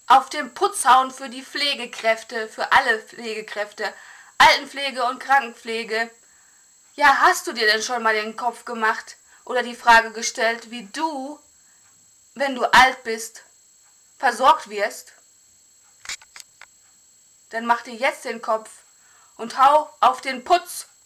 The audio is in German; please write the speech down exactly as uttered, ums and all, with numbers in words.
auf den Putz hauen für die Pflegekräfte, für alle Pflegekräfte, Altenpflege und Krankenpflege. Ja, hast du dir denn schon mal den Kopf gemacht oder die Frage gestellt, wie du, wenn du alt bist, versorgt wirst? Dann mach dir jetzt den Kopf und hau auf den Putz.